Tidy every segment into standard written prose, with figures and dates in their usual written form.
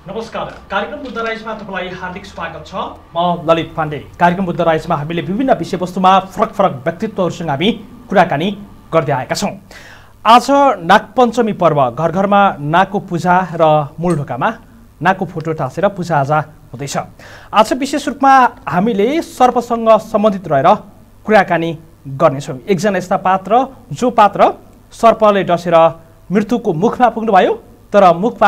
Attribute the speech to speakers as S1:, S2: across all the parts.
S1: नमस्कार, कार्यक्रम बुद्ध राइजमा तपाईलाई हार्दिक स्वागत छ। म ललित पाण्डे। कार्यक्रम बुद्ध राइजमा हामीले विभिन्न विषयवस्तुमा फरक फरक व्यक्तित्वहरूसँग हामी कुराकानी गर्दै आएका छौँ। आज नागपञ्चमी पर्व, घर घरमा नागको पूजा र मूलढोकामा नागको फोटो टाँसेर पूजाआजा हुँदैछ। आज विशेष रूपमा हामीले सर्पसँग सम्बन्धित रहेर कुराकानी गर्नेछौँ। एकजना यस्ता पात्र जो पात्र सर्पले डसेर मृत्युको मुखमा पुग्नुभयो, तर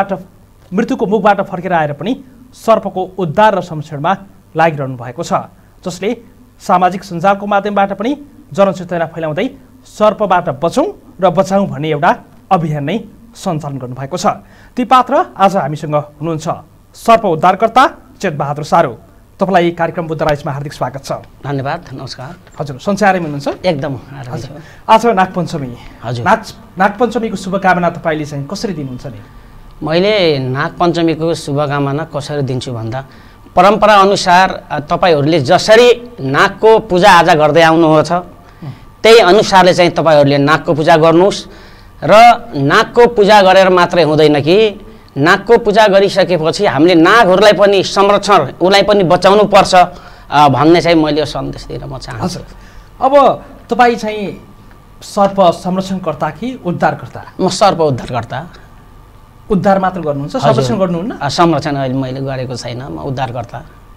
S1: मृत्युको मुखबाट फर्केर आएर पनि सर्पको उद्धार र संरक्षणमा लागिरहनु भएको छ, जसले सामाजिक सञ्जालको माध्यमबाट पनि जनचेतना फैलाउँदै सर्पबाट बचौँ र बचाउँ भन्ने एउटा अभियान नै सञ्चालन गर्नुभएको छ। ती पात्र आज हामीसँग हुनुहुन्छ। सर्प उद्धारकर्ता चेतबहादुर सारू, तपाईँलाई कार्यक्रम बुद्ध राइजमा हार्दिक स्वागत छ।
S2: धन्यवाद, नमस्कार।
S1: हजुर, सन्चै आरामै हुनुहुन्छ?
S2: एकदम।
S1: आज नागपञ्चमी,
S2: हजुर,
S1: नागपञ्चमीको शुभकामना तपाईँले चाहिँ कसरी दिनुहुन्छ नि?
S2: मैले नागपञ्चमीको शुभकामना कसरी दिन्छु भन्दा, परम्परा अनुसार तपाईहरूले जसरी नागको पूजाआजा गर्दै आउनुहुन्छ त्यही अनुसारले चाहिँ तपाईहरूले नागको पूजा गर्नुहोस्। र नागको पूजा गरेर मात्रै हुँदैन कि नागको पूजा गरिसकेपछि हामीले नागहरूलाई पनि संरक्षण, उसलाई पनि बचाउनु पर्छ भन्ने चाहिँ मैले सन्देश दिन म चाहन्छु।
S1: अब तपाईँ चाहिँ सर्प संरक्षणकर्ता कि उद्धारकर्ता?
S2: म सर्प उद्धारकर्ता।
S1: उद्धार मात्र गर्नुहुन्छ, संरक्षण गर्नुहुन्न?
S2: संरक्षण अहिले मैले गरेको छैन, म उद्धारकर्ता।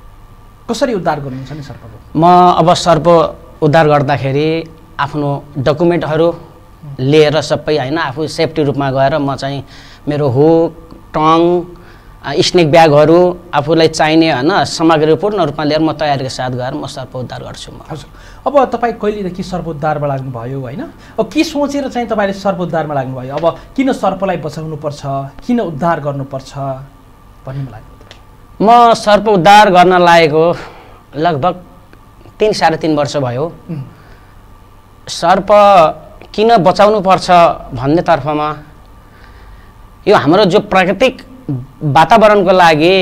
S1: कसरी उद्धार गर्नुहुन्छ नि सर्पको?
S2: म अब सर्प उद्धार गर्दाखेरि आफ्नो डकुमेन्टहरू लिएर सबै होइन, आफू सेफ्टी रूपमा गएर म चाहिँ मेरो हुक, टङ, स्नेक ब्यागहरू, आफूलाई चाहिने होइन सामग्री पूर्ण रूपमा लिएर म तयारीको साथ गएर म सर्प उद्धार गर्छु। म
S1: हजुर, अब तपाईँ कहिलेदेखि सर्प उद्धारमा लाग्नुभयो होइन? अब के सोचेर चाहिँ तपाईँले सर्प उद्धारमा लाग्नुभयो? अब किन सर्पलाई बचाउनुपर्छ, किन उद्धार गर्नुपर्छ भन्ने मलाई?
S2: म सर्प उद्धार गर्न लागेको लगभग 3-3.5 वर्ष भयो। सर्प किन बचाउनुपर्छ भन्नेतर्फमा यो हाम्रो जो प्राकृतिक वातावरणको लागि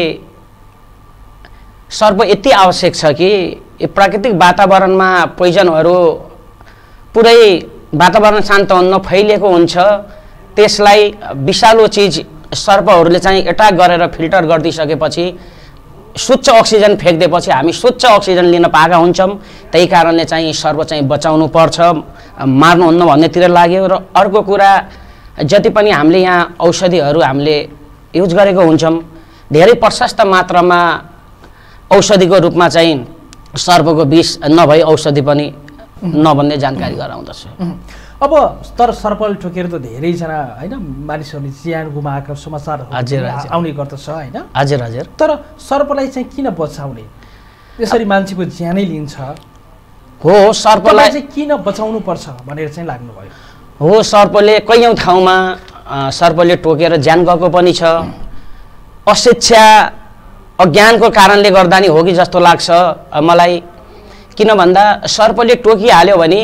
S2: सर्प यति आवश्यक छ कि यो प्राकृतिक वातावरणमा पोइजनहरू पुरै वातावरण शान्त हुन फैलिएको हुन्छ। त्यसलाई विषालु चिज सर्पहरूले चाहिँ एट्याक गरेर फिल्टर गरिदिइसकेपछि स्वच्छ अक्सिजन फ्याँकिदिएपछि हामी स्वच्छ अक्सिजन लिन पाएका हुन्छौँ। त्यही कारणले चाहिँ सर्प चाहिँ बचाउनु पर्छ, मार्नुहुन्न भन्नेतिर लाग्यो। र अर्को कुरा, जति पनि हामीले यहाँ औषधिहरू हामीले युज गरेको हुन्छौँ, धेरै प्रशस्त मात्रामा औषधिको रूपमा चाहिँ सर्पको विष नभई औषधि पनि नभन्ने जानकारी गराउँदछु।
S1: अब तर सर्पले ठोकेर त धेरैजना होइन मानिसहरूले ज्यान गुमाएको समाचारहरू आउने गर्दछ होइन?
S2: हजुर हजुर।
S1: तर सर्पलाई चाहिँ किन बचाउने? यसरी मान्छेको ज्यानै लिन्छ
S2: हो, सर्पलाई
S1: चाहिँ किन बचाउनु पर्छ भनेर चाहिँ लाग्नुभयो?
S2: हो, सर्पले कैयौँ ठाउँमा सर्पले टोकेर ज्यान गएको पनि छ। अशिक्षा, अज्ञानको कारणले गर्दा नि हो कि जस्तो लाग्छ मलाई। किन भन्दा सर्पले टोकिहाल्यो भने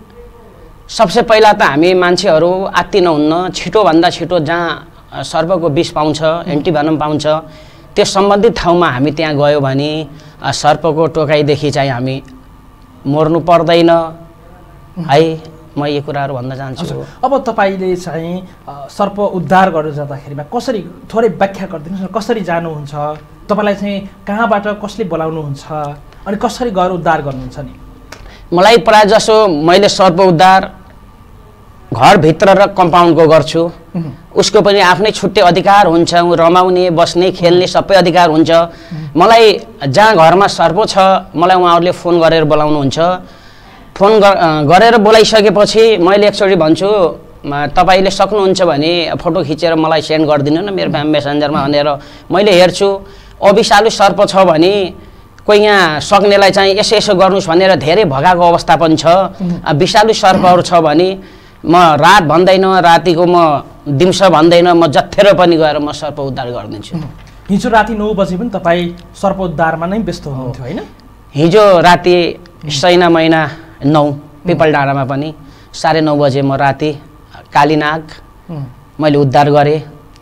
S2: सबसे पहिला त हामी मान्छेहरू आत्तिन हुन्न, छिटोभन्दा छिटो जहाँ सर्पको विष पाउँछ, एन्टिभेनम पाउँछ, त्यो सम्बन्धित ठाउँमा हामी त्यहाँ गयो भने सर्पको टोकाइदेखि चाहिँ हामी मर्नु पर्दैन है। म यो कुराहरू भन्न चाहन्छु।
S1: अब तपाईँले चाहिँ सर्प उद्धार गर्न जाँदाखेरिमा कसरी, थोरै व्याख्या गरिदिनुहोस् न, कसरी जानुहुन्छ? तपाईँलाई चाहिँ कहाँबाट कसले बोलाउनुहुन्छ अनि कसरी गएर उद्धार गर्नुहुन्छ नि?
S2: मलाई प्रायः जसो मैले सर्प उद्धार घरभित्र र कम्पाउन्डको गर्छु। उसको पनि आफ्नै छुट्टै अधिकार हुन्छ, रमाउने, बस्ने, खेल्ने सबै अधिकार हुन्छ। मलाई जहाँ घरमा सर्प छ मलाई उहाँहरूले फोन गरेर बोलाउनुहुन्छ। फोन गरेर बोलाइसकेपछि मैले एकचोटि भन्छु, तपाईँले सक्नुहुन्छ भने फोटो खिचेर मलाई सेन्ड गरिदिनु न मेरो मेसेन्जरमा भनेर मैले हेर्छु। अविषालु सर्प छ भने कोही यहाँ सक्नेलाई चाहिँ यसो यसो गर्नुहोस् भनेर धेरै भगाएको अवस्था पनि छ। विषालु सर्पहरू छ भने म रात भन्दैन, रातिको म दिउँसो भन्दैन, म जत्थेर पनि गएर म सर्प उद्धार गरिदिन्छु।
S1: हिजो राति 9 बजे पनि तपाईँ सर्प उद्धारमा नै व्यस्त हुनुहुन्थ्यो होइन?
S2: हिजो राति सैना महिना 9 पिपल डाँडामा पनि 9:30 बजे म राति कालीनाग मैले उद्धार गरेँ।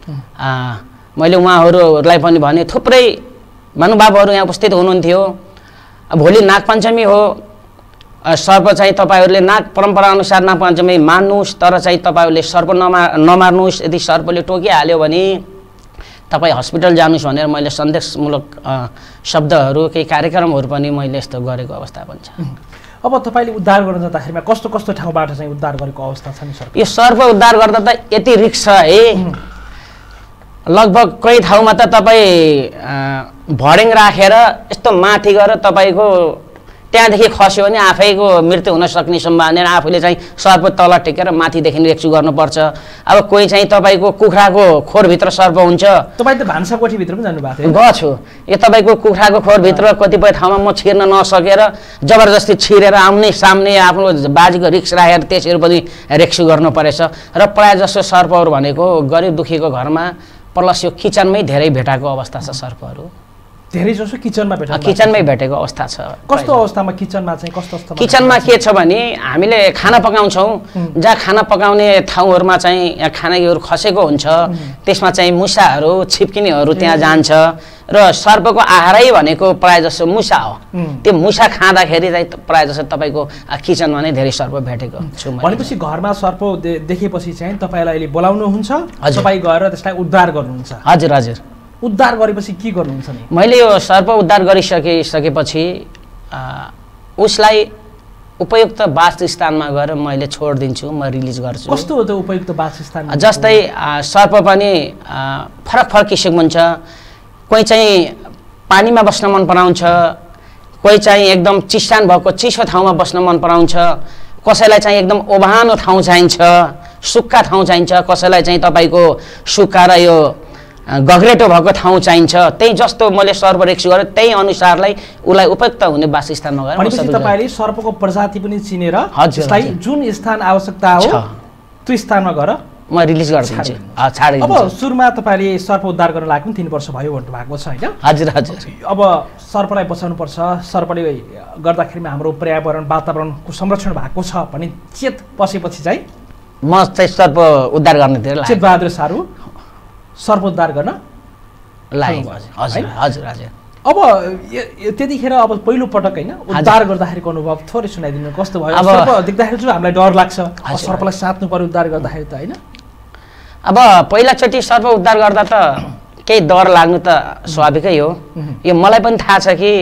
S2: मैले उहाँहरूलाई पनि भने, थुप्रै महानुभावहरू यहाँ उपस्थित हुनुहुन्थ्यो। भोलि नागपञ्चमी हो, सर्प चाहिँ तपाईँहरूले नाग परम्परा अनुसार नागपञ्चमी मान्नुहोस्, तर चाहिँ तपाईँहरूले सर्प नमार्नुहोस्। यदि सर्पले टोकिहाल्यो भने तपाईँ हस्पिटल जानुहोस् भनेर मैले सन्देशमूलक शब्दहरू केही कार्यक्रमहरू पनि मैले यस्तो गरेको अवस्था पनि छ।
S1: अब तपाईँले उद्धार गर्न जाँदाखेरिमा कस्तो कस्तो ठाउँबाट चाहिँ उद्धार गरेको अवस्था छ नि सर?
S2: यो सर्प उद्धार गर्दा त यति रिस्क छ है, लगभग कहीँ ठाउँमा त तपाईँ भर्डिङ राखेर यस्तो माथि गएर तपाईँको त्यहाँदेखि खस्यो भने आफैको मृत्यु हुन सक्ने सम्भावना, आफूले चाहिँ सर्प तल टेकेर माथिदेखि रेक्सु गर्नुपर्छ। अब कोही चाहिँ तपाईँको कुखुराको खोरभित्र सर्प हुन्छ।
S1: तपाईँ त भान्साकोठीभित्र पनि जानुभएको थियो?
S2: गएको छु। यो तपाईँको कुखुराको खोरभित्र कतिपय ठाउँमा म छिर्न नसकेर जबरजस्ती छिरेर आउने सामने आफ्नो बाजीको रिक्स राखेर त्यसरी पनि रेक्सु गर्नु परेछ। र प्रायः जसो सर्पहरू भनेको गरिब दुखीको घरमा प्लस यो किचनमै धेरै भेटाएको अवस्था छ सर्पहरू।
S1: धेरै जसो किचनमा
S2: किचनमै भेटेको अवस्था छ।
S1: कस्तो अवस्थामा किचनमा चाहिँ कस्तो अवस्थामा?
S2: किचनमा के छ भने हामीले खाना पकाउँछौँ, जहाँ खाना पकाउने ठाउँहरूमा चाहिँ खानाहरू खसेको हुन्छ, त्यसमा चाहिँ मुसाहरू छिप्किनेहरू त्यहाँ जान्छ र सर्पको आहारै भनेको प्रायः जसो मुसा हो। त्यो मुसा खाँदाखेरि चाहिँ प्रायः जसो तपाईँको किचनमा नै धेरै सर्प भेटेको छु।
S1: भनेपछि घरमा सर्प देखेपछि चाहिँ तपाईँलाई अहिले बोलाउनुहुन्छ, तपाईँ गएर त्यसलाई उद्धार गर्नुहुन्छ?
S2: हजुर हजुर।
S1: उद्धार गरेपछि के गर्नुहुन्छ नि?
S2: मैले यो सर्प उद्धार गरिसकेपछि उसलाई उपयुक्त वासस्थानमा गएर मैले छोडिदिन्छु, म रिलिज गर्छु।
S1: कस्तो हो त उपयुक्त वासस्थान?
S2: जस्तै सर्प पनि फरक फरक किसिमको हुन्छ। कोही चाहिँ पानीमा बस्न मन पराउँछ, कोही चाहिँ एकदम चिस्टान भएको चिसो ठाउँमा बस्न मन पराउँछ, कसैलाई चाहिँ एकदम ओभानो ठाउँ चाहिन्छ, सुक्खा ठाउँ चाहिन्छ, कसैलाई चाहिँ तपाईँको सुक्खा र यो गग्रेटो भएको ठाउँ चाहिन्छ। त्यही जस्तो मैले सर्प रेक्सु गरेँ त्यही अनुसारलाई उसलाई उपयुक्त हुने वासस्थानमा गएर।
S1: भनेपछि तपाईँले सर्पको प्रजाति पनि चिनेर त्यसलाई जुन स्थान आवश्यकता हो त्यो स्थानमा गएर
S2: म रिलिज गरिदिन्छु।
S1: अब सुरुमा तपाईँले सर्प उद्धार गर्न लागेको 3 वर्ष भयो भन्नु भएको छ होइन?
S2: हजुर हजुर।
S1: अब सर्पलाई बचाउनुपर्छ, सर्पले गर्दाखेरिमा हाम्रो पर्यावरण वातावरणको संरक्षण भएको छ भने चेत बसेपछि चाहिँ
S2: म चाहिँ सर्प उद्धार गर्नेतिर
S1: चेत बहादुर सारू सर्प उद्धार गर्न
S2: लागेको। हजुर हजुर हजुर।
S1: अब त्यतिखेर अब पहिलो पटक होइन उद्धार गर्दाखेरिको अनुभव थोरै सुनाइदिनु, कस्तो भयो? सर्प देख्दाखेरि चाहिँ हामीलाई डर लाग्छ, सर्पलाई साट्नु पर्यो उद्धार गर्दाखेरि त होइन?
S2: अब पहिलाचोटि सर्प उद्धार गर्दा त केही डर लाग्नु त स्वाभाविकै हो। यो मलाई पनि थाहा छ कि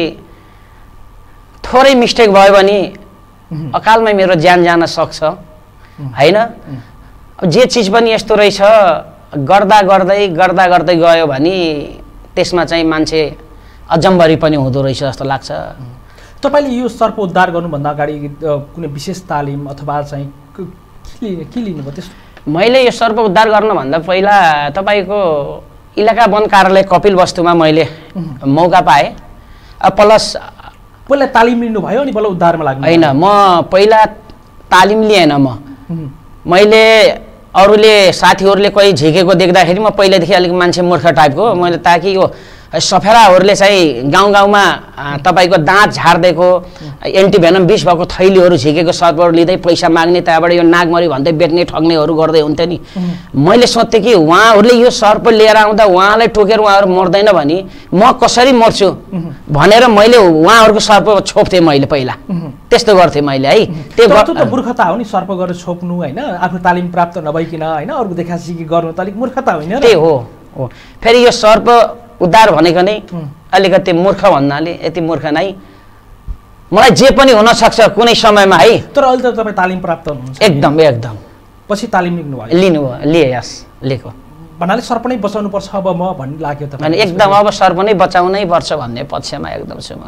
S2: थोरै मिस्टेक भयो भने अकालमै मेरो ज्यान जान सक्छ होइन? अब जे चिज पनि यस्तो रहेछ गर्दा गर्दै गयो भने त्यसमा चाहिँ मान्छे अजम्बरी पनि हुँदो रहेछ जस्तो लाग्छ।
S1: तपाईँले यो सर्प उद्धार गर्नुभन्दा अगाडि कुनै विशेष तालिम अथवा चाहिँ के लिनुभयो त्यस्तो?
S2: मैले यो सर्प उद्धार गर्नुभन्दा पहिला तपाईँको इलाका वन कार्यालय कपिलवस्तुमा मैले मौका पाएँ। प्लस
S1: पहिला तालिम लिनुभयो अनि बल्ल उद्धारमा लाग्नु?
S2: होइन, म पहिला तालिम लिएन। मैले अरूले साथीहरूले कोही झिकेको देख्दाखेरि म पहिल्यैदेखि अलिक मान्छे मूर्ख टाइपको, मैले ताकि यो सफेराहरूले चाहिँ गाउँ गाउँमा तपाईँको दाँत झार्देको एन्टिभेनम विष भएको थैलीहरू झिकेको सर्पहरू लिँदै पैसा माग्ने, त्यहाँबाट यो नागमरी भन्दै बेच्ने ठग्नेहरू गर्दै हुन्थ्यो नि। मैले सोध्थेँ कि उहाँहरूले यो सर्प लिएर आउँदा उहाँलाई टोकेर उहाँहरू मर्दैन भने म कसरी मर्छु भनेर मैले उहाँहरूको सर्प छोप्थेँ मैले पहिला। त्यस्तो गर्थेँ मैले है।
S1: त्यो मूर्खता हो नि, सर्प गरेर छोप्नु होइन, आफ्नो तालिम प्राप्त नभइकन होइन, अरूको देखासिकी गर्नु त अलिक मूर्खता होइन?
S2: त्यही हो। फेरि यो सर्प उद्धार भनेको नै अलिकति मूर्ख भन्नाले यति मूर्ख नै मलाई जे पनि हुन सक्छ कुनै समयमा है।
S1: तर अहिले त तपाईँ तालिम प्राप्त हुनुहुन्छ?
S2: एकदम एकदम।
S1: पछि तालिम लिनुभयो?
S2: लिएँ, यस लिएको
S1: भन्नाले सर्प नै बचाउनु पर्छ अब म भन्ने लाग्यो त?
S2: एकदम, अब सर्प नै बचाउनै पर्छ भन्ने पक्षमा एकदम छु म।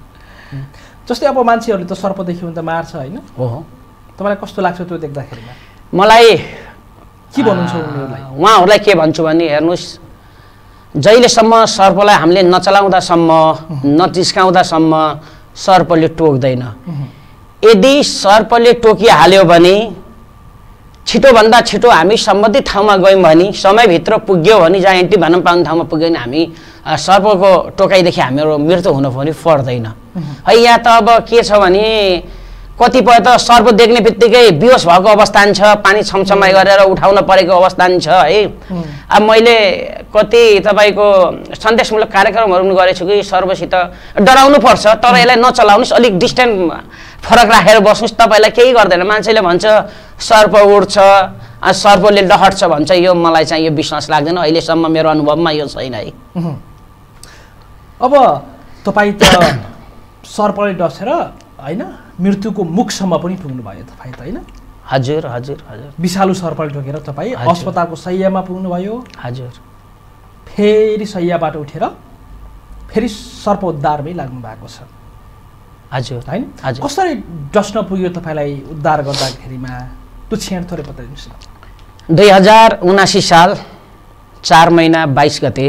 S1: जस्तै अब मान्छेहरूले त सर्प देख्यो भने त मार्छ होइन?
S2: हो।
S1: तपाईँलाई कस्तो लाग्छ त्यो देख्दाखेरिमा?
S2: मलाई
S1: के भन्नुहुन्छ उनीहरूलाई?
S2: उहाँहरूलाई के भन्छु भने हेर्नुहोस्, जहिलेसम्म सर्पलाई हामीले नचलाउँदासम्म नचिस्काउँदासम्म सर्पले टोक्दैन। यदि सर्पले टोकिहाल्यो भने छिटोभन्दा छिटो हामी सम्बन्धित ठाउँमा गयौँ भने, समयभित्र पुग्यो भने, जहाँ एन्टिभेनम पाउने ठाउँमा पुग्यो भने हामी सर्पको टोकाइदेखि हाम्रो मृत्यु हुनु पनि पर्दैन है। यहाँ त अब के छ भने कतिपय त सर्प देख्ने बित्तिकै बेहोस भएको अवस्था छ, पानी छमछमाइ गरेर उठाउन परेको अवस्था छ है। अब मैले कति तपाईँको सन्देशमूलक कार्यक्रमहरू पनि गरेको छु कि सर्पसित डराउनु पर्छ, तर यसलाई नचलाउनुहोस्, अलिक डिस्टेन्स फरक राखेर बस्नुहोस्, तपाईँलाई केही गर्दैन। मान्छेले भन्छ सर्प उड्छ, सर्पले डहट्छ भन्छ, यो मलाई चाहिँ यो विश्वास लाग्दैन, अहिलेसम्म मेरो अनुभवमा यो छैन है।
S1: अब तपाईँ त सर्पले डसेर होइन मृत्युको मुखसम्म पनि पुग्नुभयो तपाईँ त होइन?
S2: हजुर हजुर हजुर।
S1: विषालु सर्पले टोकेर तपाईँ अस्पतालको शैय्यामा पुग्नुभयो।
S2: हजुर।
S1: फेरि शैय्याबाट उठेर फेरि सर्प उद्धारमै लाग्नु भएको छ।
S2: हजुर
S1: होइन?
S2: हजुर।
S1: कसरी डस्न पुग्यो तपाईँलाई उद्धार गर्दाखेरिमा त्यो क्षण थोरै बताइदिनुहोस् न।
S2: 2079 साल 4 महिना 22 गते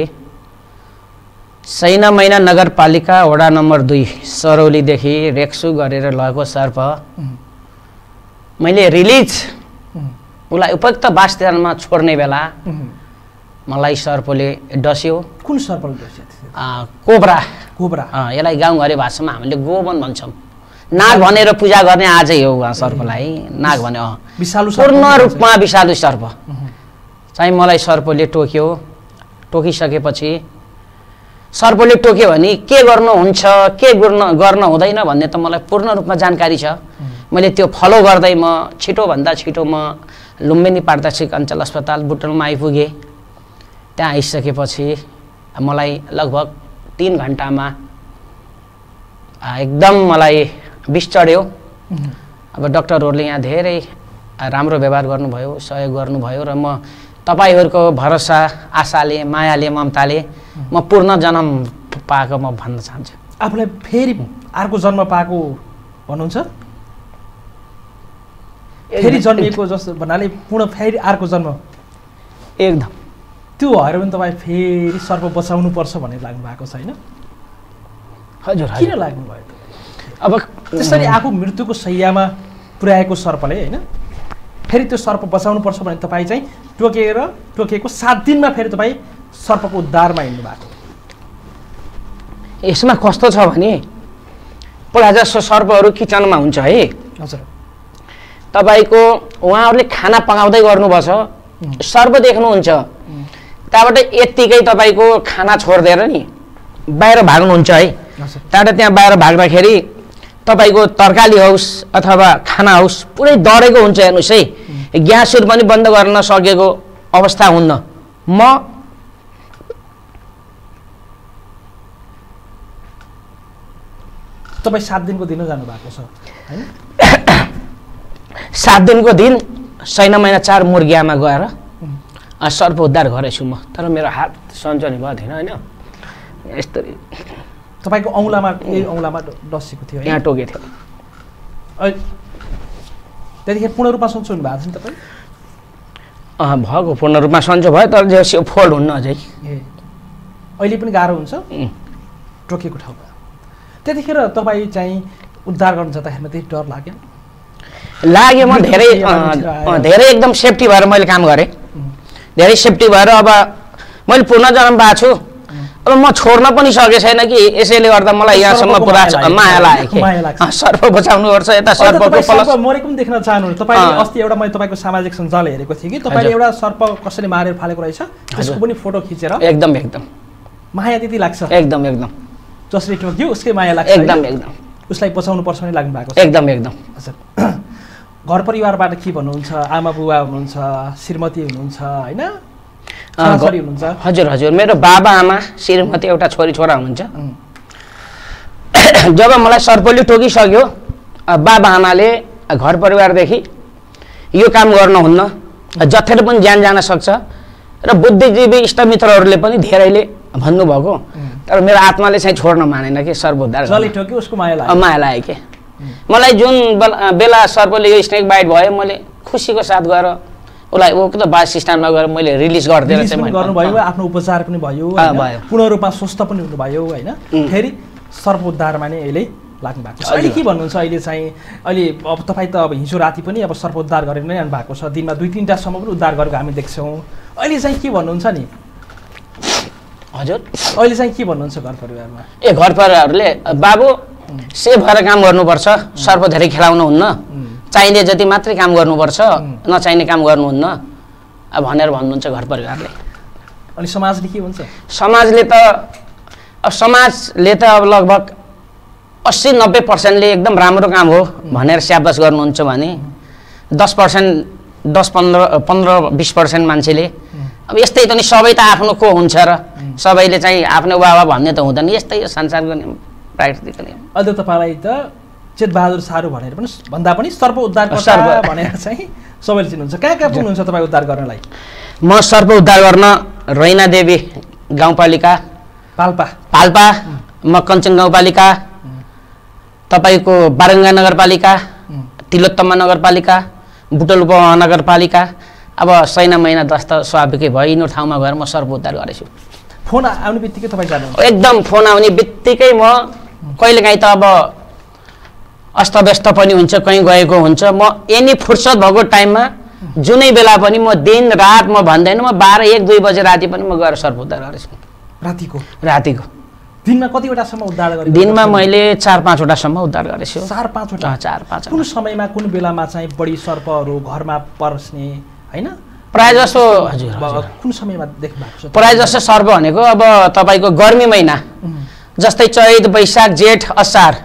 S2: सैना मैना नगरपालिका वडा नम्बर 2 सरौलीदेखि रेक्सु गरेर लगेको सर्प मैले रिलिज उसलाई उपयुक्त वासस्थानमा छोड्ने बेला मलाई सर्पले डस्यो।
S1: कुन सर्पले डस्यो?
S2: कोब्रा।
S1: कोब्रा।
S2: यसलाई गाउँघरे भाषामा हामीले गोवन भन्छौँ। नाग भनेर पूजा गर्ने आजै हो सर्पलाई, नाग भने
S1: विषालु
S2: पूर्ण रूपमा विषालु सर्प चाहिँ मलाई सर्पले टोक्यो। टोकिसकेपछि सर्पले टोक्यो भने के गर्नुहुन्छ के गर्न हुँदैन भन्ने त मलाई पूर्ण रूपमा जानकारी छ। मैले त्यो फलो गर्दै म छिटोभन्दा छिटो म लुम्बिनी प्रादेशिक अञ्चल अस्पताल बुटोलमा आइपुगेँ। त्यहाँ आइसकेपछि मलाई लगभग 3 घन्टामा एकदम मलाई विष चढ्यो। अब डाक्टरहरूले यहाँ धेरै राम्रो व्यवहार गर्नुभयो, सहयोग गर्नुभयो र म तपाईहरूको भरोसा आशाले मायाले ममताले म पूर्ण जन्म पाएको म भन्न चाहन्छु।
S1: आफूलाई फेरि अर्को जन्म पाएको भन्नुहुन्छ? फेरि जन्मिएको जस्तो भन्नाले पूर्ण फेरि अर्को जन्म?
S2: एकदम।
S1: त्यो भएर पनि तपाईँ फेरि सर्प बचाउनु पर्छ भनेर लाग्नु भएको छैन?
S2: हजुर।
S1: किन लाग्नुभयो?
S2: अब
S1: त्यसरी आफू मृत्युको शैय्यामा पुर्याएको सर्पले होइन फेरि त्यो सर्प बचाउनु पर्छ भने तपाईँ चाहिँ टोकेको 7 दिनमा फेरि तपाईँ सर्पको उद्धारमा हिँड्नु भएको।
S2: यसमा कस्तो छ भने पहिला जस्तो सर्पहरू किचनमा हुन्छ है।
S1: हजुर।
S2: तपाईँको उहाँहरूले खाना पकाउँदै गर्नुपर्छ, सर्प देख्नुहुन्छ, त्यहाँबाट यत्तिकै तपाईँको खाना छोडिदिएर नि बाहिर भाग्नुहुन्छ है। त्यहाँबाट त्यहाँ बाहिर भाग्दाखेरि तपाईँको तरकारी होस् अथवा खाना होस् पुरै डढेको हुन्छ। हेर्नुहोस् है, ग्यासहरू पनि बन्द गर्न सकेको अवस्था हुन्न। म
S1: तपाईँ 7 दिनको दिन जानुभएको छ होइन?
S2: 7 दिनको दिन सैना महिना 4 मुर्गियामा गएर सर्प उद्धार गरेछु म। तर मेरो हात सन्चनी भयो थिएन होइन, यस्तो
S1: तपाईँको औँलामा डसेको थियो,
S2: यहाँ टोकेको थियो।
S1: त्यतिखेर पूर्ण रूपमा सन्चो हुनु भएको छ नि तपाईँ?
S2: भएको पूर्ण रूपमा सन्चो भयो, तर जो फोल्ड हुन्न अझै।
S1: अहिले पनि गाह्रो हुन्छ टोकेको ठाउँमा? त्यतिखेर तपाईँ चाहिँ उद्धार गर्न जाँदाखेरिमा त्यही डर लाग्यो?
S2: म धेरै एकदम सेफ्टी भएर मैले काम गरेँ। धेरै सेफ्टी भएर अब मैले पूर्ण जन्म पाएको छु। अब म छोड्न पनि सकेको छैन कि यसैले गर्दा मलाई यहाँसम्म पुरा माया लाग्यो। सर्प बचाउनु पर्छ, यता सर्पको
S1: प्लस मरेको पनि देख्न चाहनुहुन्छ तपाईँ? अस्ति एउटा मैले तपाईँको सामाजिक सञ्जाल हेरेको थिएँ कि तपाईँले एउटा सर्प कसैले मारेर फालेको रहेछ, त्यसको पनि फोटो खिचेर
S2: एकदम एकदम
S1: माया त्यति लाग्छ?
S2: एकदम एकदम।
S1: जसले टोक्यो उसकै माया लाग्छ?
S2: एकदम एकदम।
S1: उसलाई बचाउनु पर्छ भने लाग्नु भएको छ?
S2: एकदम एकदम।
S1: हजुर। घर परिवारबाट के भन्नुहुन्छ? आमा बुबा हुनुहुन्छ, श्रीमती हुनुहुन्छ होइन, छोरी हुनुहुन्छ?
S2: हजुर हजुर, मेरो बाबा आमा श्रीमती एउटा छोरी छोरा हुनुहुन्छ। जब मलाई सर्पले टोकिसक्यो बाबा आमाले घर परिवारदेखि यो काम गर्नुहुन्न, जथेर पनि ज्यान जान सक्छ र बुद्धिजीवी इष्टमित्रहरूले पनि धेरैले भन्नुभएको, तर मेरो आत्माले चाहिँ छोड्न मानेन कि सर्प उद्धार।
S1: जसले टोक्यो उसको माया लाग्यो?
S2: माया लाग्यो कि मलाई। जुन बेला सर्पले यो स्नेक बाइट भयो मैले खुसीको साथ गएर उसलाई उक्त बास स्ट्यान्डमा गएर मैले रिलिज गरिदिएर चाहिँ
S1: गर्नुभयो, आफ्नो उपचार पनि भयो, पूर्ण रूपमा स्वस्थ पनि हुनुभयो होइन? फेरि सर्प उद्धारमा नै अहिले लाग्नु भएको छ। अहिले के भन्नुहुन्छ? अहिले चाहिँ अहिले अब तपाईँ त अब हिजो राति पनि अब सर्प उद्धार गरेर नै आउनु भएको छ, दिनमा 2-3टासम्म पनि उद्धार गरेको हामी देख्छौँ। अहिले चाहिँ के भन्नुहुन्छ नि?
S2: हजुर,
S1: अहिले चाहिँ के भन्नुहुन्छ घर परिवारमा?
S2: घर परिवारहरूले बाबु सेफ भएर काम गर्नुपर्छ, सर्प धेरै खेलाउनु हुन्न, चाहिने जति मात्रै काम गर्नुपर्छ, नचाहिने काम गर्नुहुन्न भनेर भन्नुहुन्छ घर परिवारले।
S1: अनि समाजले के भन्छ?
S2: समाजले त अब लगभग 80-90% एकदम राम्रो काम हो भनेर स्याबास गर्नुहुन्छ भने 10% 10-15-20% मान्छेले अब यस्तै त नि सबै त आफ्नो को हुन्छ र सबैले चाहिँ आफ्नो बाबा भन्ने त हुँदैन यस्तै यो संसारको नियम प्राकृतिक नियम
S1: अहिले तपाईलाई त चेतबहादुर सारू भनेर पनि भन्दा पनि सर्प उद्धारकर्ता भनेर चाहिँ सबैले चिन्नुहुन्छ कहाँ पुग्नुहुन्छ तपाईँ उद्धार गर्नलाई
S2: म सर्प उद्धार गर्न रैना देवी गाउँपालिका पाल्पा मकञ्चन गाउँपालिका तपाईको बारङ्गा नगरपालिका तिलोत्तमा नगरपालिका बुटोल उपमहानगरपालिका अब सैना महिना जस्तो स्वाभाविकै भयो यिनीहरू ठाउँमा गएर म सर्प उद्धार गरेछु
S1: फोन आउने बित्तिकै तपाईँ जानुहुन्छ
S2: एकदम फोन आउने बित्तिकै म कहिलेकाहीँ त अब अस्तव्यस्त पनि हुन्छ कहीँ गएको हुन्छ म एनी फुर्सद भएको टाइममा जुनै बेला पनि म दिन रात म भन्दैन म 12-1-2 बजे राति पनि म गएर सर्प उद्धार गरेछु रातिको
S1: दिनमा कतिवटासम्म उद्धार गरे
S2: दिनमा मैले 4-5 वटासम्म उद्धार गरेछु
S1: 4-5 वटा
S2: 4-5
S1: कुन समयमा कुन बेलामा चाहिँ बढी सर्पहरू घरमा पर्स्ने हैन
S2: प्राय जसो हजुर
S1: कुन समयमा देख्नु भएको छ
S2: प्राय जसो सर्प भनेको अब तपाईको गर्मी महिना जस्तै चैत वैशाख जेठ असार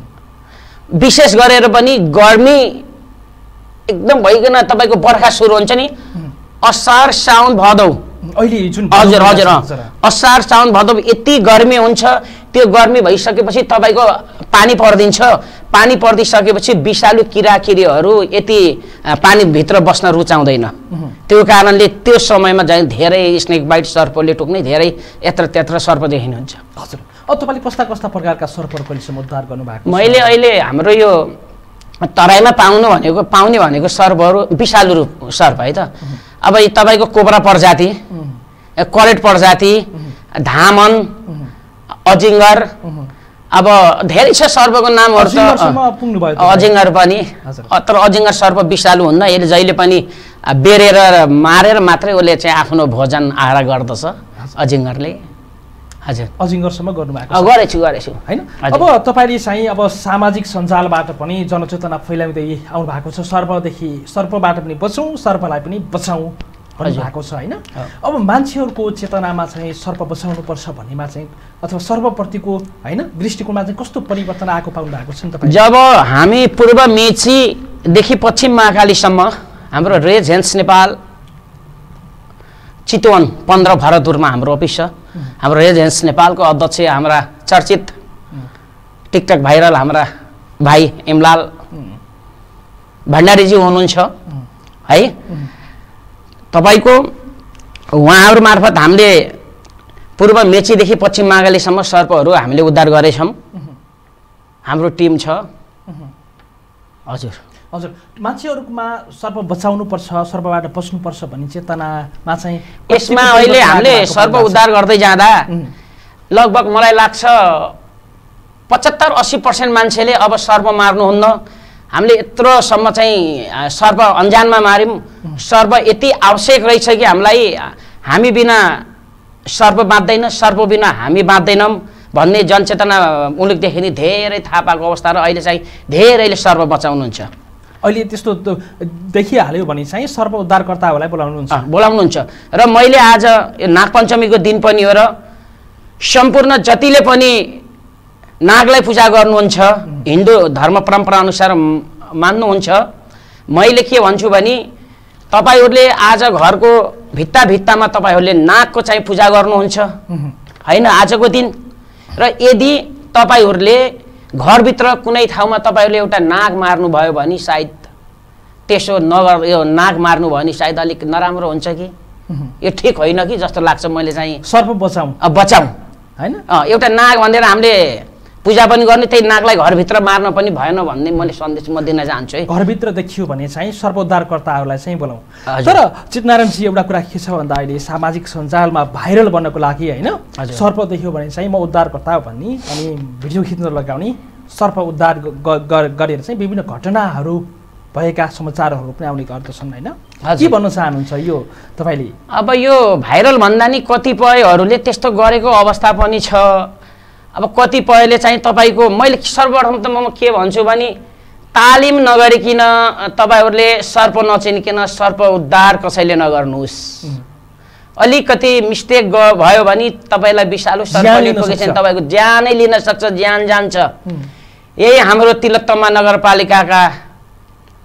S2: विशेष गरेर पनि गर्मी एकदम भइकन तपाईको बर्खा सुरु हुन्छ नि असार साउन भदौ
S1: अहिले जुन
S2: हजुर असार साउन भदौ यति गर्मी हुन्छ त्यो गर्मी भइसकेपछि तपाईको पानी पर्दिन्छ पानी पर्दिसकेपछि विषालु किराकिरीहरू यति पानी भित्र बस्न रुचाउँदैन त्यो कारणले त्यो समयमा चाहिँ धेरै स्नेक बाइट सर्पले टोक्ने धेरै यत्र त्यत्र सर्प देखिनुहुन्छ
S1: हजुर अब तपाईले कस्ता प्रकारका सर्पहरू कहिलेसम्म उद्धार गर्नु भएको
S2: मैले अहिले हाम्रो यो तराईमा पाउने भनेको सर्पहरू विषालु रूप सर्प है त अब तपाईको कोब्रा प्रजाति करेट प्रजाति धामन अजिङ्गर अब धेरै छ सर्पको नामहरू त अजिङ्गर पनि तर अजिङ्गर सर्प विषालु हुन्न यसले जहिले पनि बेरेर मारेर मात्रै उसले चाहिँ आफ्नो भोजन आहार गर्दछ अजिङ्गरले हजुर
S1: अजिङ्गरसम्म गर्नुभएको
S2: गरेछु
S1: हैन अब तपाईले चाहिँ अब सामाजिक सञ्जालबाट पनि जनचेतना फैलाउँदै आउनु भएको छ सर्पबाट पनि बचौँ सर्पलाई पनि बचाउँ भन्नुभएको छ हैन अब मान्छेहरूको चेतनामा चाहिँ सर्प बचाउनुपर्छ भन्नेमा चाहिँ अथवा सर्पप्रतिको हैन दृष्टिकोणमा चाहिँ कस्तो परिवर्तन आएको पाउनु भएको छ नि तपाईँ
S2: जब हामी पूर्व मेचीदेखि पश्चिम महाकालीसम्म हाम्रो रेज हेन्स नेपाल चितवन 15 भरतपुरमा हाम्रो अफिस छ हाम्रो रेज हेन्स नेपालको अध्यक्ष हाम्रा चर्चित टिकटक भाइरल हाम्रा भाइ एमलाल भण्डारीजी हुनुहुन्छ है तपाईको उहाँहरू मार्फत हामीले पूर्व मेचीदेखि पश्चिम महाकालीसम्म सर्पहरू हामीले उद्धार गरेछौँ हाम्रो टिम छ
S1: हजुर मान्छेहरूमा सर्प बचाउनुपर्छ सर्पबाट बच्नुपर्छ भन्ने चेतनामा चाहिँ
S2: यसमा अहिले हामीले सर्प उद्धार गर्दै जाँदा लगभग मलाई लाग्छ 75-80% मान्छेले अब सर्प मार्नुहुन्न हामीले यत्रोसम्म चाहिँ सर्प अन्जानमा मार्यौँ सर्प यति आवश्यक रहेछ कि हामीलाई हामी बिना सर्प बाँच्दैन सर्प बिना हामी बाँच्दैनौँ भन्ने जनचेतना मुलुकदेखि नै धेरै थाहा पाएको अवस्था र अहिले चाहिँ धेरैले सर्प बचाउनुहुन्छ
S1: अहिले त्यस्तो देखिहाल्यो भने चाहिँ सर्प उद्धारकर्ताहरूलाई
S2: बोलाउनुहुन्छ र मैले आज नागपञ्चमीको दिन पनि हो र सम्पूर्ण जतिले पनि नागलाई पूजा गर्नुहुन्छ हिन्दू धर्म परम्परा अनुसार मान्नुहुन्छ मैले के भन्छु भने तपाईहरुले आज घरको भित्तामा तपाईहरुले नागको चाहिँ पूजा गर्नुहुन्छ हैन आजको दिन र यदि तपाईहरुले घरभित्र कुनै ठाउँमा तपाईहरुले एउटा नाग मार्नु भयो भने सायद त्यसो नगर यो नाग मार्नु भयो भने सायद अलिक नराम्रो हुन्छ कि यो ठीक होइन कि जस्तो लाग्छ मैले चाहिँ
S1: सर्प बचाऊ हैन
S2: एउटा नाग भनेर हामीले पूजा पनि गर्ने त्यही नागलाई घरभित्र मार्न पनि भएन भन्ने मैले सन्देश म दिन चाहन्छु है
S1: घरभित्र देखियो भने चाहिँ सर्प उद्धारकर्ताहरूलाई चाहिँ बोलाऊ तर चितनारायणजी एउटा कुरा के छ भन्दा अहिले सामाजिक सञ्जालमा भाइरल बन्नको लागि हैन सर्प देख्यो भने चाहिँ म उद्धारकर्ता भन्ने अनि भिडियो खिच्न लगाउने सर्प उद्धार गरेर चाहिँ विभिन्न घटनाहरू भएका समाचारहरू पनि आउने गर्दछन् हैन के भन्न चाहनुहुन्छ यो तपाईले
S2: अब यो भाइरल भन्दा नि कतिपयहरूले त्यस्तो गरेको अवस्था पनि छ अब कतिपयले चाहिँ तपाईको मैले सर्वप्रथम त म के भन्छु भने तालिम नगरिकिन तपाईहरुले सर्प नचिनिकिन सर्प उद्धार कसैले नगर्नुस् अलिकति मिस्टेक भयो भने तपाईलाई विषालु सर्पले टोकेछ तपाईको ज्यानै लिन सक्छ ज्यान जान्छ यही हाम्रो तिलोत्तमा नगरपालिकाका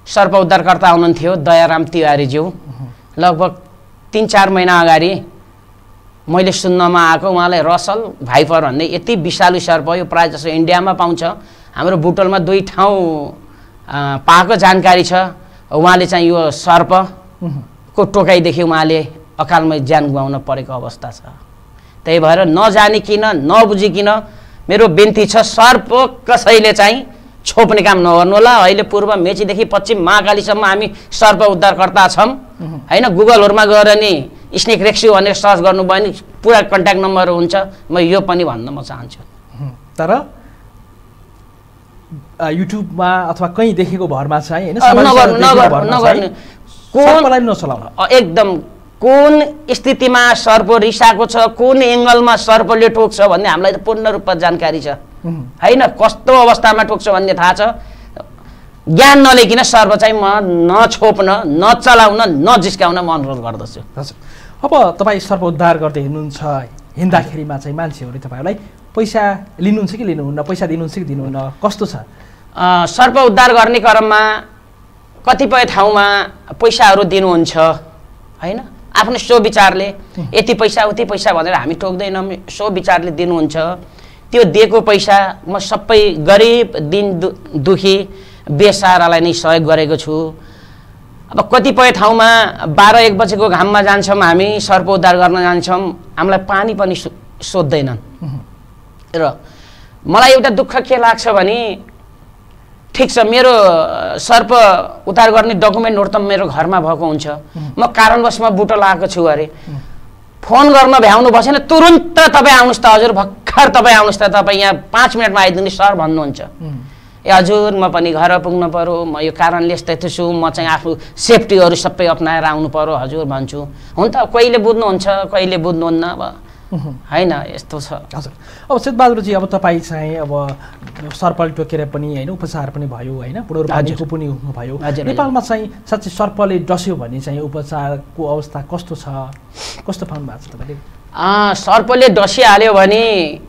S2: सर्प उद्धारकर्ता हुनुहुन्थ्यो दयाराम तिवारीज्यू। लगभग 3-4 महिना अगाडि मैले सुन्नमा आएको उहाँलाई रसल भाइपर भन्ने यति विषालु सर्प यो प्रायः जसो इन्डियामा पाउँछ, हाम्रो बुटोलमा 2 ठाउँ पाएको जानकारी छ। उहाँले चाहिँ यो सर्पको टोकाइदेखि उहाँले अकालमै ज्यान गुमाउन परेको अवस्था छ। त्यही भएर नजानिकन नबुझिकन मेरो बिन्ती छ, सर्प कसैले चाहिँ छोप्ने काम नगर्नु होला। अहिले पूर्व मेचीदेखि पश्चिम महाकालीसम्म हामी सर्प उद्धारकर्ता छौँ हैन। गुगलहरुमा गएर नि स्नेक रेस्क्यु भनेर सर्च गर्नुभयो भने पुरा कन्ट्याक्ट नम्बर हुन्छ। म यो पनि भन्न म चाहन्छु।
S1: तर युट्युबमा अथवा कहीँ देखेको भरमा चाहिँ हैन
S2: नगर्नु
S1: सर्पलाई नचलाउनु।
S2: एकदम कुन स्थितिमा सर्प रिसाएको छ, कुन एंगलमा सर्पले टोक्छ भन्ने हामीलाई त पूर्ण रूपमा जानकारी छ हैन। कस्तो अवस्थामा टोक्छ भन्ने थाहा छ। ज्ञान नलिकन सर्प चाहिँ म नछोप्न, नचलाउन, नजिस्काउन म अनुरोध गर्दछु।
S1: अब तपाईँ सर्प उद्धार गर्दै हिँड्नुहुन्छ, हिँड्दाखेरिमा चाहिँ मान्छेहरूले तपाईँहरूलाई पैसा लिनुहुन्छ कि लिनुहुन्न, पैसा दिनुहुन्छ कि दिनुहुन्न, कस्तो छ?
S2: सर्प उद्धार गर्ने क्रममा कतिपय ठाउँमा पैसाहरू दिनुहुन्छ हैन। आफ्नो सो विचारले यति पैसा उति पैसा भनेर हामी टोक्दैनौँ, सो विचारले दिनुहुन्छ। त्यो दिएको पैसा म सबै गरिब दिन दुखी बेसहारालाई नै सहयोग गरेको छु। अब कतिपय ठाउँमा 12-1 बजेको घाममा जान्छौँ हामी, सर्प उद्धार गर्न जान्छौँ, हामीलाई पानी पनि सोध्दैनन्। र मलाई एउटा दुःख के लाग्छ भने ठिक छ मेरो सर्प उद्धार गर्ने डकुमेन्टहरु त मेरो घरमा भएको हुन्छ, म कारणवशमा बुटोल आएको छु अरे फोन गर्न भ्याउनु भएन, तुरुन्त तपाईँ आउनुहोस् त हजुर, भर्खर तपाईँ आउनुहोस् त, तपाईँ यहाँ 5 मिनटमा आइदिनु सर भन्नुहुन्छ। ए हजुर म पनि घर पुग्नु पर्यो, म यो कारणले यस्तो छु, म चाहिँ आफ्नो सेफ्टीहरू सबै अपनाएर आउनु पर्यो हजुर भन्छु। हुन त कहिले बुझ्नुहुन्छ कहिले बुझ्नुहुन्न हैन, यस्तो छ।
S1: हजुर अब सेतबहादुरजी, अब तपाईँ चाहिँ अब सर्पले टोकेर पनि हैन उपचार पनि भयो हैन, बुढो बाजेको पनि भयो। नेपालमा चाहिँ साँच्चै सर्पले डस्यो भने चाहिँ उपचारको अवस्था कस्तो छ, कस्तो पाउनु भएको छ तपाईँले?
S2: सर्पले डसिहाल्यो भने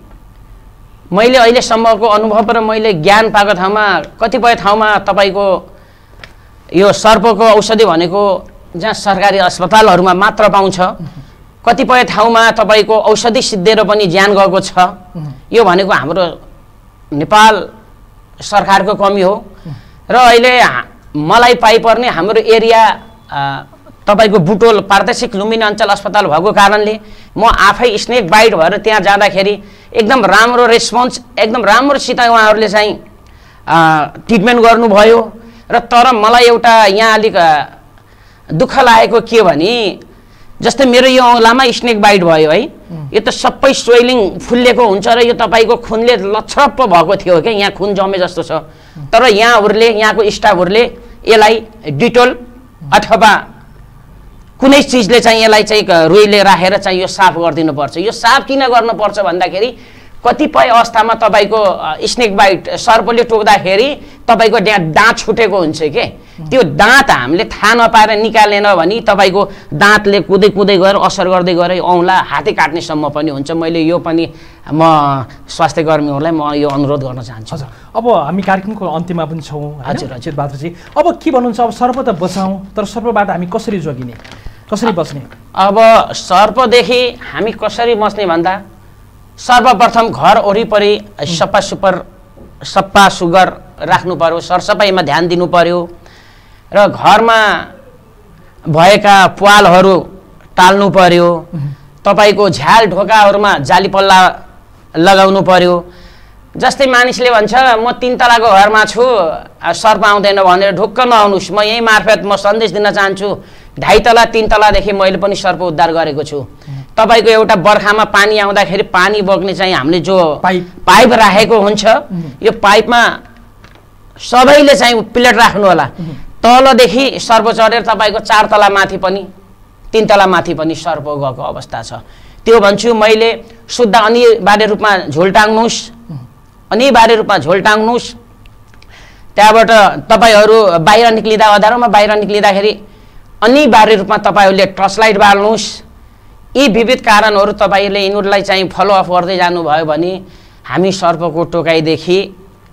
S2: मैले अहिलेसम्मको अनुभव र मैले ज्ञान पाएको ठाउँमा कतिपय ठाउँमा तपाईँको यो सर्पको औषधि भनेको जहाँ सरकारी अस्पतालहरूमा मात्र पाउँछ, कतिपय ठाउँमा तपाईँको औषधि सिद्धिएर पनि ज्यान गएको छ। यो भनेको हाम्रो नेपाल सरकारको कमी हो। र अहिले मलाई पाइपर्ने हाम्रो एरिया तपाईँको बुटोल प्रादेशिक लुम्बिनी अञ्चल अस्पताल भएको कारणले म आफै स्नेक बाइट भएर त्यहाँ जाँदाखेरि एकदम राम्रो रेस्पोन्स, एकदम राम्रोसित उहाँहरूले चाहिँ ट्रिटमेन्ट गर्नुभयो। र तर मलाई एउटा यहाँ अलिक दुःख लागेको के भने जस्तै मेरो यो औँलामा स्नेक बाइट भयो है, यो त सबै स्वेलिङ फुल्लेको हुन्छ र यो तपाईँको खुनले लछ्रप्प भएको थियो क्या, यहाँ खुन जमे जस्तो छ। तर यहाँहरूले यहाँको स्टाफहरूले यसलाई डिटोल अथवा कुनै चिजले चाहिँ यसलाई चाहिँ रुईले राखेर चाहिँ यो साफ गरिदिनुपर्छ। यो साफ किन गर्नुपर्छ भन्दाखेरि कतिपय अवस्थामा तपाईँको स्नेक बाइट सर्पले टोक्दाखेरि तपाईँको दाँत छुटेको हुन्छ के, त्यो दाँत हामीले थाहा नपाएर निकालेन भने तपाईँको दाँतले कुदै कुदै गएर असर गर्दै गएर औँला हाते काट्नेसम्म पनि हुन्छ। मैले यो पनि म स्वास्थ्य कर्मीहरूलाई म यो अनुरोध गर्न चाहन्छु।
S1: हजुर अब हामी कार्यक्रमको अन्त्यमा पनि छौँ।
S2: हजुर
S1: सेतबहादुरजी, अब के भन्नुहुन्छ, अब सर्प त बचाउँ, तर सर्पबाट हामी कसरी जोगिने, कसरी बच्ने?
S2: अब सर्पदेखि हामी कसरी बच्ने भन्दा सर्वप्रथम घर वरिपरि सफा सुग्घर राख्नु पर्यो, सरसफाइमा ध्यान दिनु पर्यो र घरमा भएका प्वालहरू टाल्नु पर्यो। तपाईँको झ्याल ढोकाहरूमा जाली पल्ला लगाउनु पर्यो। जस्तै मानिसले भन्छ म 3 तलाको घरमा छु सर्प आउँदैन भनेर ढुक्क नआउनुहोस्। म यही मार्फत म सन्देश दिन चाहन्छु, 2.5 तला 3 तलादेखि मैले पनि सर्प उद्धार गरेको छु। तपाईँको एउटा बर्खामा पानी आउँदाखेरि पानी बग्ने चाहिँ हामीले जो पाइप राखेको हुन्छ, यो पाइपमा सबैले चाहिँ प्लेट राख्नु होला। तलदेखि सर्प चढेर तपाईँको 4 तला माथि पनि 3 तला माथि पनि सर्प गएको अवस्था छ। त्यो भन्छु मैले, शुद्ध अनिवार्य रूपमा झोल टाङ्नुहोस्, अनिवार्य रूपमा झोल टाङ्नुहोस्। त्यहाँबाट तपाईँहरू बाहिर निक्लिँदा अँध्यारोमा बाहिर निक्लिँदाखेरि अनिवार्य रूपमा तपाईँहरूले टर्च लाइट बाल्नुहोस्। यी विविध कारणहरू तपाईँले यिनीहरूलाई चाहिँ फलोअप गर्दै जानुभयो भने हामी सर्पको टोकाइदेखि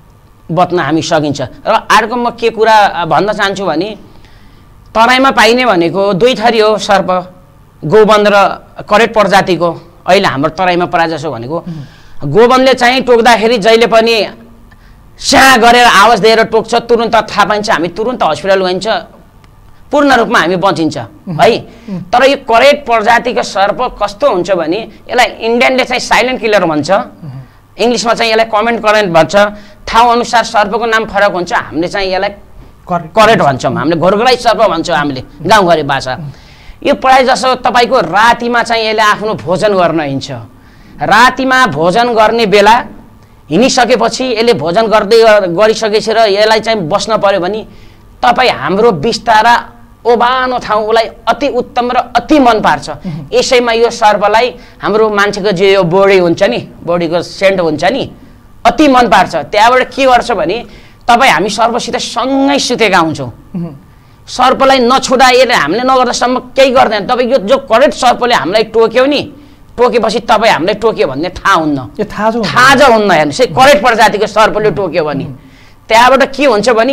S2: बच्न हामी सकिन्छ। र अर्को म के कुरा भन्न चाहन्छु भने तराईमा पाइने भनेको दुई थरी हो सर्प, गोबन्द र करेट प्रजातिको। अहिले हाम्रो तराईमा प्रायःजसो भनेको गोबन्दले चाहिँ टोक्दाखेरि जहिले पनि स्याँ गरेर आवाज दिएर टोक्छ, तुरुन्त थाहा पाइन्छ, हामी तुरुन्त हस्पिटल गइन्छ, पूर्ण रूपमा हामी बचिन्छ है। तर यो करेट प्रजातिको सर्प कस्तो हुन्छ भने यसलाई इन्डियनले चाहिँ साइलेन्ट किलर भन्छ, इङ्ग्लिसमा चाहिँ यसलाई कमेन्ट करेन्ट भन्छ। ठाउँ अनुसार सर्पको नाम फरक हुन्छ, हामीले चाहिँ यसलाई करेट भन्छौँ, हामीले घोरगोलाई सर्प भन्छौँ हामीले गाउँघरे भाषा। यो प्रायः जसो तपाईँको रातिमा चाहिँ यसले आफ्नो भोजन गर्न हिँड्छ। रातिमा भोजन गर्ने बेला हिँडिसकेपछि यसले भोजन गरिसकेपछि र यसलाई चाहिँ बस्न पर्यो भने तपाईँ हाम्रो बिस्तारा ओबानो ठाउँ उसलाई अति उत्तम र अति मन पार्छ। यसैमा यो सर्पलाई हाम्रो मान्छेको जो यो बडी हुन्छ नि, बडीको सेन्ट हुन्छ नि, अति मन पार्छ। त्यहाँबाट के गर्छ भने तपाईँ हामी सर्पसित सँगै सुतेका हुन्छौँ, सर्पलाई नछुडाएर हामीले नगर्दासम्म केही गर्दैन। तपाईँ यो जो करेक्ट सर्पले हामीलाई टोक्यो नि, टोकेपछि तपाईँ हामीलाई टोक्यो भन्ने थाहा हुन्न, थाहा हुन्न। हेर्नुहोस् करेक्ट प्रजातिको सर्पले टोक्यो भने त्यहाँबाट के हुन्छ भने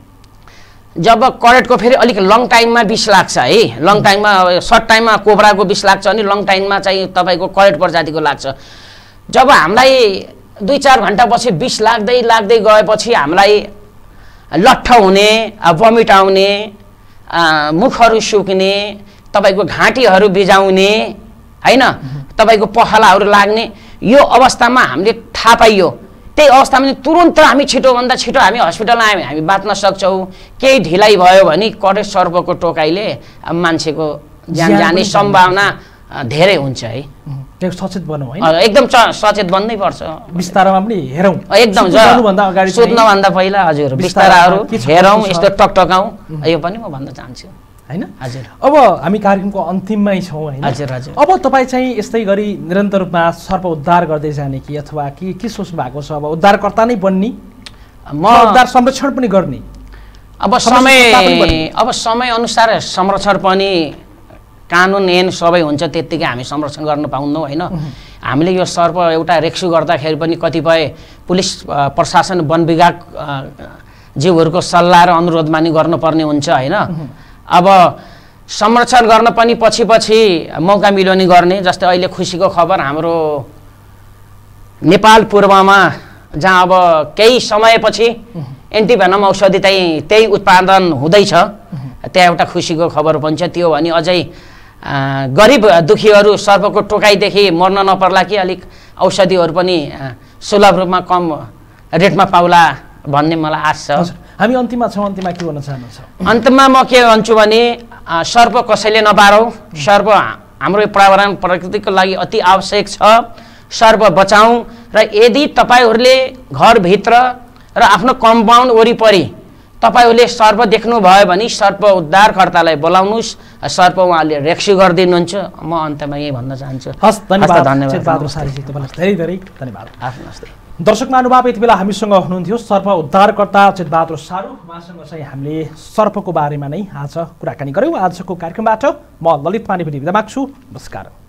S2: जब करेक्टको फेरि अलिक लङ टाइममा विष लाग्छ है, लङ टाइममा सर्ट टाइममा कोब्राको विष लाग्छ अनि लङ टाइममा चाहिँ तपाईँको करेक्ट प्रजातिको लाग्छ। जब हामीलाई 2-4 घन्टापछि विष लाग्दै लाग्दै गएपछि हामीलाई लट्ठ हुने, भमिट आउने, मुखहरू सुक्ने, तपाईँको घाँटीहरू बिजाउने होइन, तपाईँको पखालाहरू लाग्ने, यो अवस्थामा हामीले थाहा पाइयो। त्यही अवस्थामा तुरुन्त हामी छिटोभन्दा छिटो हामी हस्पिटलमा आयौँ, हामी बाँच्न सक्छौँ। केही ढिलाइ भयो भने करेक्ट सर्पको टोकाइले मान्छेको ज्यान जाने सम्भावना धेरै हुन्छ है।
S1: सचेत बन्नु है,
S2: एकदम सचेत बन्नै पर्छ।
S1: बिस्तारामा पनि हेरौँ,
S2: एकदम सुत्नुभन्दा पहिला हजुर बिस्ताराहरू हेरौँ, यस्तो टकटकाउँ, यो पनि म भन्न चाहन्छु
S1: हैन।
S2: हजुर
S1: अब हामी कार्यक्रमको अन्तिममै छौँ हैन।
S2: हजुर हजुर।
S1: अब तपाईँ चाहिँ यस्तै गरी निरन्तर रूपमा सर्प उद्धार गर्दै जाने कि अथवा के सोच्नु भएको छ? अब उद्धारकर्ता नै बन्ने, म उद्धार संरक्षण पनि गर्ने?
S2: अब समय अनुसार संरक्षण पनि कानुन ऐन सबै हुन्छ, त्यत्तिकै हामी संरक्षण गर्न पाउँदैनौँ होइन। हामीले यो सर्प एउटा रेस्क्यु गर्दाखेरि पनि कतिपय पुलिस प्रशासन वन विभाग जीवहरूको सल्लाह र अनुरोध मानि गर्नुपर्ने हुन्छ होइन। अब संरक्षण गर्न पनि पछि मौका मिल्यो नि गर्ने। जस्तै अहिले खुसीको खबर हाम्रो नेपाल पूर्वमा जहाँ अब केही समयपछि एन्टिभेनम औषधि त्यही उत्पादन हुँदैछ, त्यहाँ एउटा खुसीको खबर पनि छ। त्यो भने अझै गरिब दुखीहरू सर्पको टोकाइदेखि मर्न नपर्ला कि अलिक औषधिहरू पनि सुलभ रूपमा कम रेटमा पाउला भन्ने मलाई आश छ।
S1: हामी अन्तिममा छौँ, अन्तिममा के भन्न चाहनुहुन्छ?
S2: अन्तिममा म के भन्छु भने सर्प कसैले नपारौँ, सर्प हाम्रो पर्यावरण प्रकृतिको लागि अति आवश्यक छ। सर्प बचाउँ र यदि तपाईँहरूले घरभित्र र आफ्नो कम्पाउन्ड वरिपरि तपाईँहरूले सर्प देख्नुभयो भने सर्प उद्धारकर्तालाई बोलाउनुहोस्, सर्प उहाँले रेस्क्यु गरिदिनुहुन्छ। म अन्त्यमा यही भन्न चाहन्छु।
S1: हस्, धन्यवाद चितबहादुर सारीजी, तपाईँलाई धेरै धेरै धन्यवाद।
S2: नमस्ते।
S1: दर्शक महानुभाव, यति बेला हामीसँग हुनुहुन्थ्यो सर्प उद्धारकर्ता चितबहादुर सारू। उहाँसँग चाहिँ हामीले सर्पको बारेमा नै आज कुराकानी गऱ्यौँ। आजको कार्यक्रमबाट म ललित पाण्डे पनि बिदा माग्छु। नमस्कार।